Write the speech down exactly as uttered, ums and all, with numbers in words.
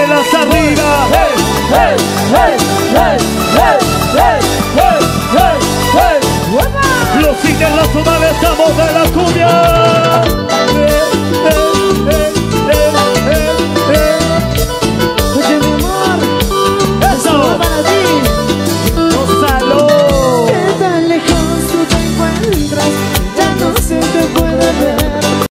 Palmeras arriba. Hey, hey, hey, hey, hey, hey, hey, hey, hey. Los internacionales estamos de la cumbia.